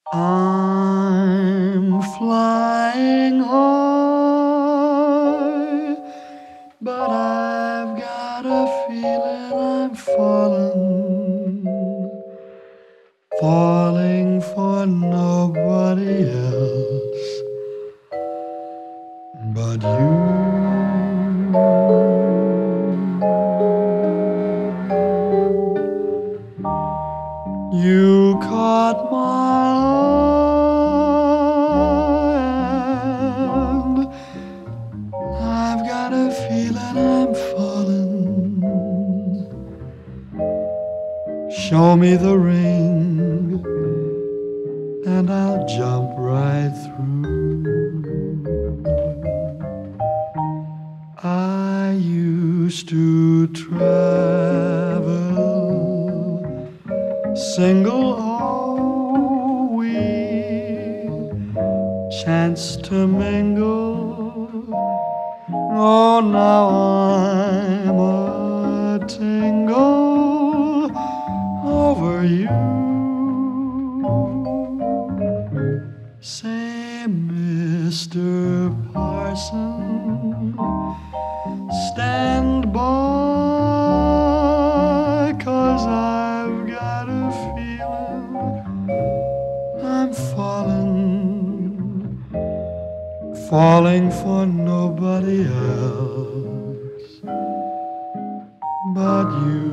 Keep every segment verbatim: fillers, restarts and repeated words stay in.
I'm flying high, but I've got a feeling I'm falling, falling for nobody else but you. You caught my eye, and I've got a feeling I'm falling. Show me the ring, and I'll jump right through. I used to travel single, oh, we chanced to mingle. Oh, now I'm a tingle over you. Say, Mister Parson, stand by, 'cause I've got a feeling I'm falling, falling for nobody else but you.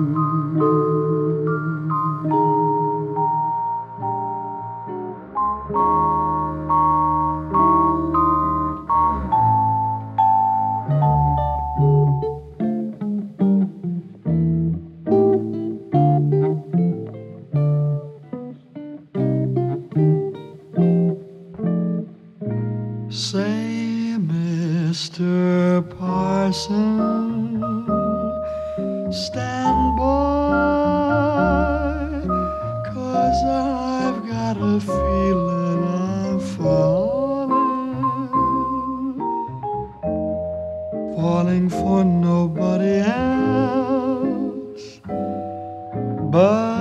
Say, Mister Parson, stand by, 'cause I've got a feeling I'm falling, falling for nobody else but